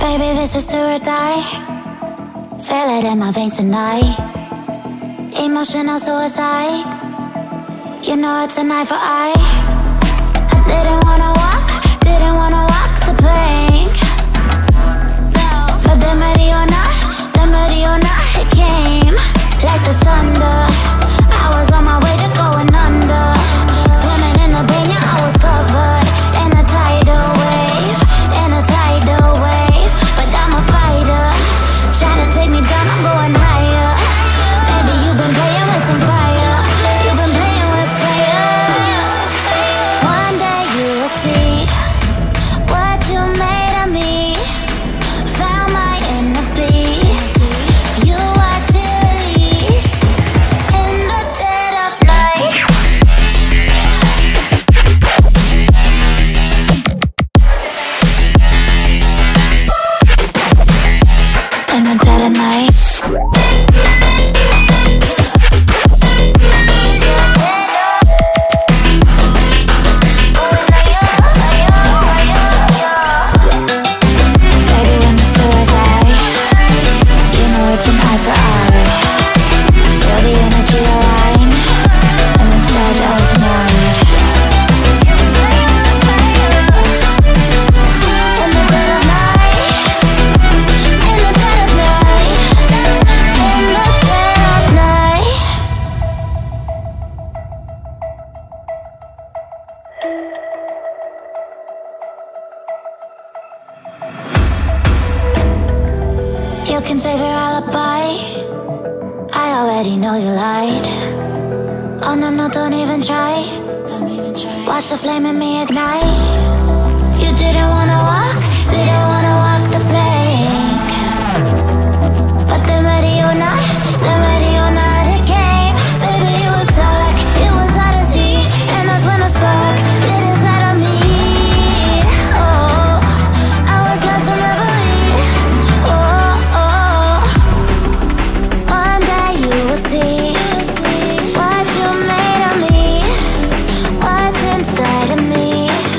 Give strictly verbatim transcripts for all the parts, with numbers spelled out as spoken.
Baby, this is do or die. Feel it in my veins tonight. Emotional suicide. You know it's an eye for eye. I didn't wanna walk, didn't wanna walk the plank. But the Mariona, the Mariona, it came like the thunder. I was on my way to going under. Swimming in the banya, I was covered in a tidal wave, in a tidal wave. But I'm a fighter, try to take me down, I'm going higher. Baby, you've been playing with some fire. You've been playing with fire. One day you will see what you made of me. Found my inner peace. You watch it release in the dead of night. In the dead of night. Baby, when the sword die, you know it's an eye for eye. Feel the energy align in the dead of night. In the dead of night. In the dead of night. In the dead of night. You can save your alibi. I already know you lied. Oh no, no, don't even try. Watch the flame in me ignite. You didn't wanna walk, didn't wanna walk the plank. But the Mariona, the Mariona, it came. Baby, it was dark, it was hard to see. And that's when a spark lit inside of me. Oh, I was lost from reverie. Oh, oh, one day you will see what you made of me, what's inside of me.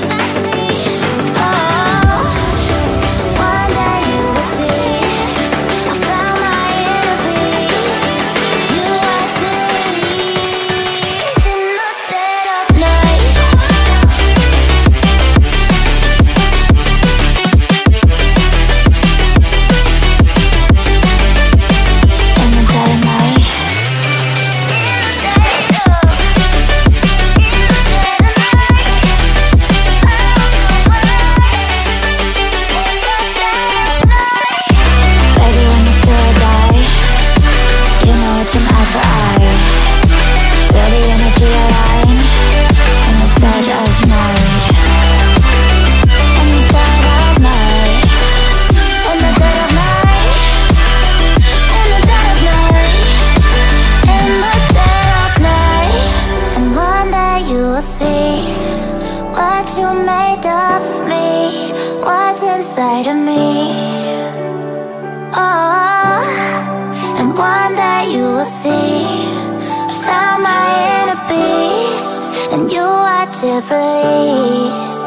Oh, one day you will see I found my inner peace. You watch it release in the dead of night. In the dead of night. Baby, when the sword die, you know it's an eye for eye. Feel the energy align in the dead of night. In the dead of night. In the dead of night. In the dead of night. In the dead of night. And one day you will see what you made of me, what's inside of me. Oh, and one day you will see I found my inner beast, and you watch it release